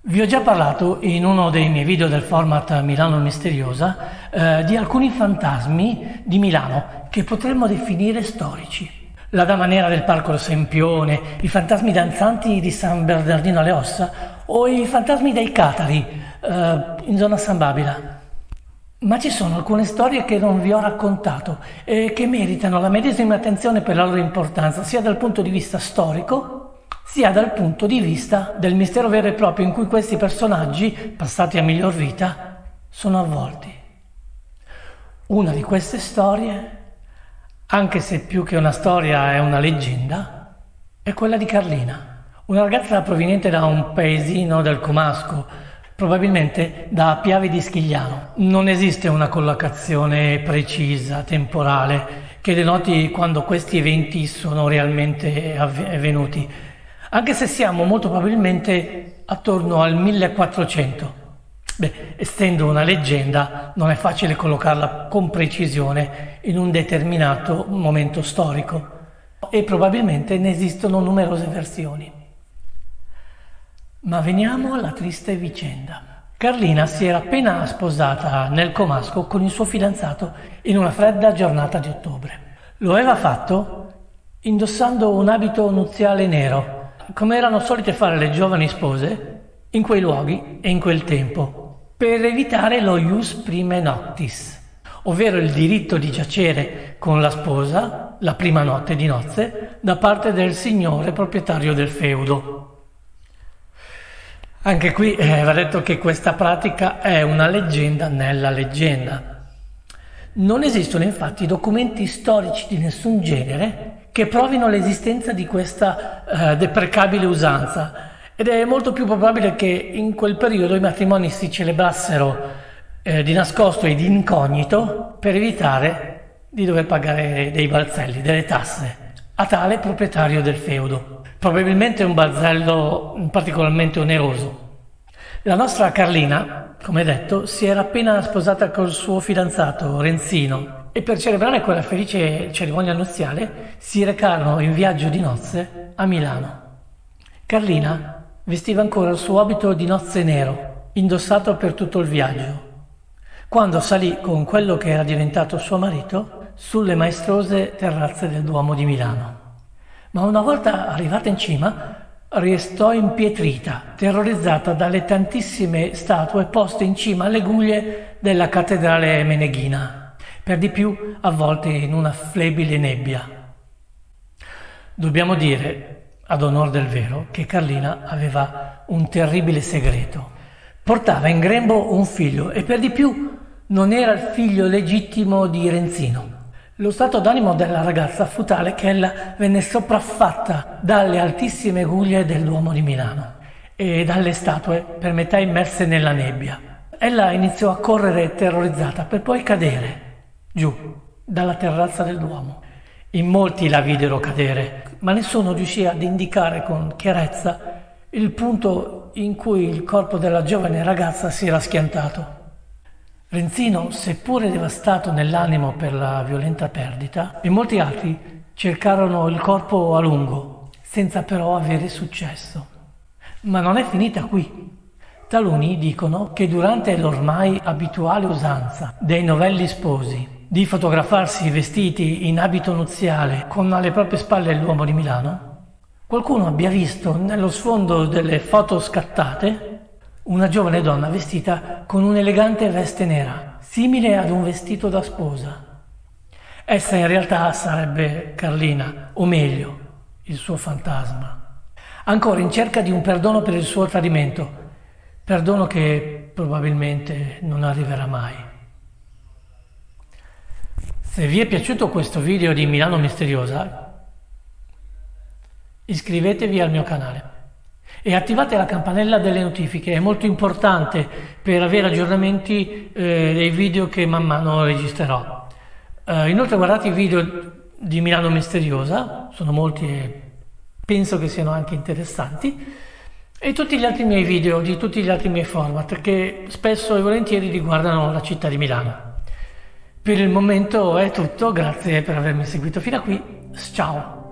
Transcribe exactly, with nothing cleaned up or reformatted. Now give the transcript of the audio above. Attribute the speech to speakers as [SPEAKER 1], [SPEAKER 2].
[SPEAKER 1] Vi ho già parlato in uno dei miei video del format Milano Misteriosa eh, di alcuni fantasmi di Milano che potremmo definire storici. La Dama Nera del Parco Sempione, i fantasmi danzanti di San Bernardino alle Ossa o i fantasmi dei Catari eh, in zona San Babila. Ma ci sono alcune storie che non vi ho raccontato e che meritano la medesima attenzione per la loro importanza, sia dal punto di vista storico sia dal punto di vista del mistero vero e proprio in cui questi personaggi, passati a miglior vita, sono avvolti. Una di queste storie, anche se più che una storia è una leggenda, è quella di Carlina, una ragazza proveniente da un paesino del Comasco, probabilmente da Piave di Schigliano. Non esiste una collocazione precisa, temporale, che denoti quando questi eventi sono realmente avvenuti, anche se siamo molto probabilmente attorno al millequattrocento. Beh, essendo una leggenda, non è facile collocarla con precisione in un determinato momento storico e probabilmente ne esistono numerose versioni. Ma veniamo alla triste vicenda. Carlina si era appena sposata nel Comasco con il suo fidanzato in una fredda giornata di ottobre. Lo aveva fatto indossando un abito nuziale nero, come erano solite fare le giovani spose in quei luoghi e in quel tempo, per evitare lo ius prime noctis, ovvero il diritto di giacere con la sposa la prima notte di nozze da parte del signore proprietario del feudo. Anche qui eh, va detto che questa pratica è una leggenda nella leggenda. Non esistono infatti documenti storici di nessun genere che provino l'esistenza di questa eh, deprecabile usanza, ed è molto più probabile che in quel periodo i matrimoni si celebrassero eh, di nascosto e di incognito per evitare di dover pagare dei balzelli, delle tasse a tale proprietario del feudo, probabilmente un balzello particolarmente oneroso. La nostra Carlina, come detto, si era appena sposata col suo fidanzato Renzino e per celebrare quella felice cerimonia nuziale si recarono in viaggio di nozze a Milano. Carlina vestiva ancora il suo abito di nozze nero, indossato per tutto il viaggio, quando salì con quello che era diventato suo marito sulle maestrose terrazze del Duomo di Milano. Ma una volta arrivata in cima, restò impietrita, terrorizzata dalle tantissime statue poste in cima alle guglie della cattedrale meneghina, per di più avvolte in una flebile nebbia. Dobbiamo dire, ad onor del vero, che Carlina aveva un terribile segreto. Portava in grembo un figlio e per di più non era il figlio legittimo di Renzino. Lo stato d'animo della ragazza fu tale che ella venne sopraffatta dalle altissime guglie del Duomo di Milano e dalle statue per metà immerse nella nebbia. Ella iniziò a correre terrorizzata per poi cadere giù dalla terrazza del Duomo. In molti la videro cadere, ma nessuno riuscì ad indicare con chiarezza il punto in cui il corpo della giovane ragazza si era schiantato. Renzino, seppure devastato nell'animo per la violenta perdita, e molti altri cercarono il corpo a lungo, senza però avere successo. Ma non è finita qui. Taluni dicono che durante l'ormai abituale usanza dei novelli sposi di fotografarsi vestiti in abito nuziale con alle proprie spalle l'uomo di Milano, qualcuno abbia visto nello sfondo delle foto scattate una giovane donna vestita con un'elegante veste nera, simile ad un vestito da sposa. Essa in realtà sarebbe Carlina, o meglio, il suo fantasma, ancora in cerca di un perdono per il suo tradimento, perdono che probabilmente non arriverà mai. Se vi è piaciuto questo video di Milano Misteriosa, iscrivetevi al mio canale e attivate la campanella delle notifiche, è molto importante per avere aggiornamenti eh, dei video che man mano registrerò. Eh, inoltre guardate i video di Milano Misteriosa, sono molti e penso che siano anche interessanti, e tutti gli altri miei video di tutti gli altri miei format che spesso e volentieri riguardano la città di Milano. Per il momento è tutto, grazie per avermi seguito fino a qui, ciao!